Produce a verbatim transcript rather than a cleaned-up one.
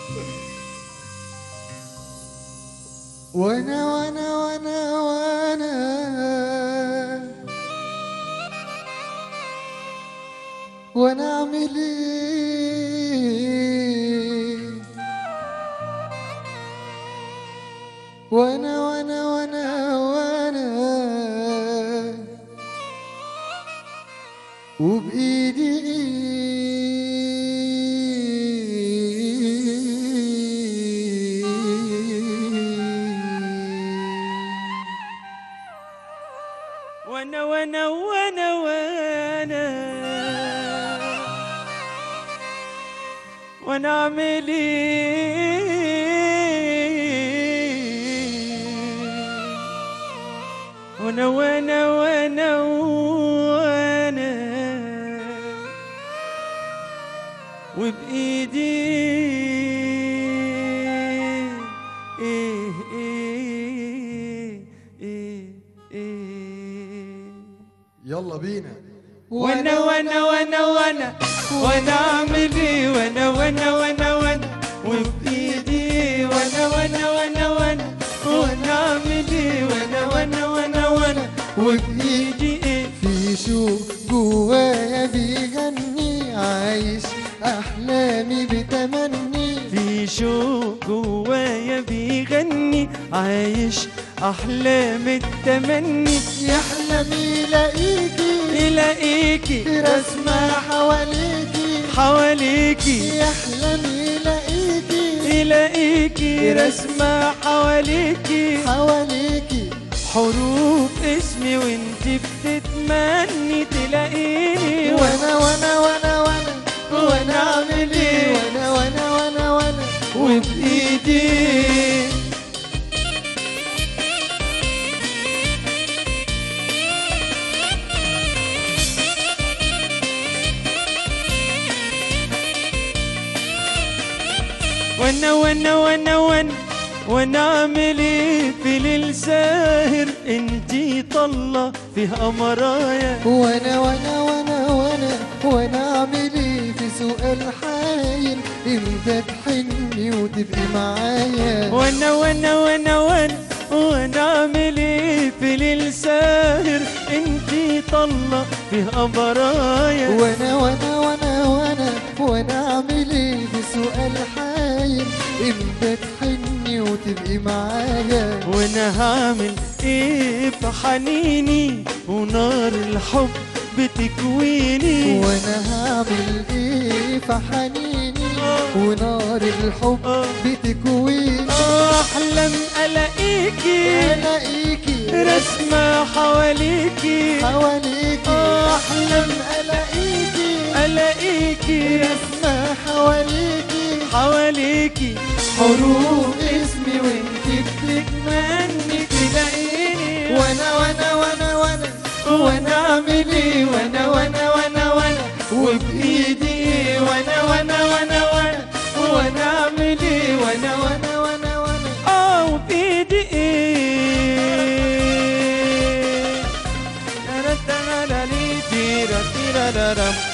وانا وانا وانا وانا وانا اعمل ايه؟ وانا وانا وانا وانا وبايدي ايه؟ وانا وانا وانا وانا وانا اعمل ايه؟ وانا وانا وانا وانا وبايدي ايه ايه ايه ايه. يلا بينا. وانا وانا وانا وانا وانا اعمل ايه؟ وانا وانا وانا وانا وبايدي وانا وانا وانا وانا وانا اعمل ايه؟ وانا وانا وانا وانا وبايدي ايه؟ في شوق جوايا بيغني عايش احلامي بتمني. في شوق جوايا بيغني عايش احلام التمني. يحلم يلاقيكي يلاقيكي رسمة حواليكي حواليكي. يحلم يلاقيكي يلاقيكي رسمة حواليكي حواليكي حروف اسمي وانت بتتمني تلاقيني. وانا وانا وانا وانا وانا اعمل ايه؟ وانا وانا وانا وانا وبايدي وانا وانا وانا وانا وانا اعمل ايه؟ في ليل ساهر انتي طلة فيها مرايا. وانا وانا وانا وانا وانا اعمل ايه؟ في سؤال حايل امتى تحني وتبقي معايا. وانا وانا وانا وانا وانا اعمل ايه؟ في ليل ساهر انتي طلة فيها مرايا. وانا وانا وانا وانا وانا اعمل ايه؟ في سؤال حايل امتى تحني وتبقي معايا. وانا هعمل ايه في حنيني ونار الحب بتكويني. وانا هعمل ايه في حنيني ونار الحب بتكويني. احلم الاقيكي الاقيكي رسمة حواليكي حواليكي. احلم الاقيكي الاقيكي رسمة حواليكي حواليكي حروف اسمي وانتي بتتمني تلاقيني. وانا وانا وانا وانا وانا اعمل ايه؟ وانا وانا وانا وانا وبايدي وانا وانا وانا وانا وانا اعمل ايه؟ وانا وانا وانا وانا اه وبايدي ايه؟ تيرا تيرا لي تيرا تيرا لرم